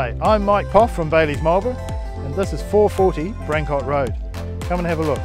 Hi, I'm Mike Poff from Bailey's Marlborough, and this is 440 Brancott Road. Come and have a look.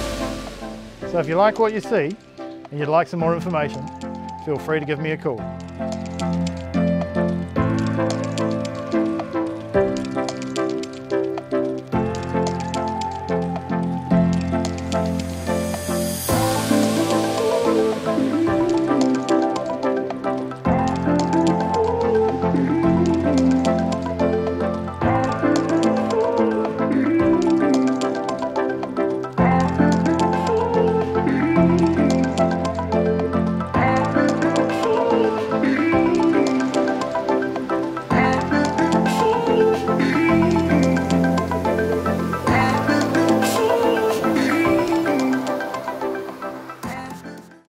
So if you like what you see and you'd like some more information, feel free to give me a call.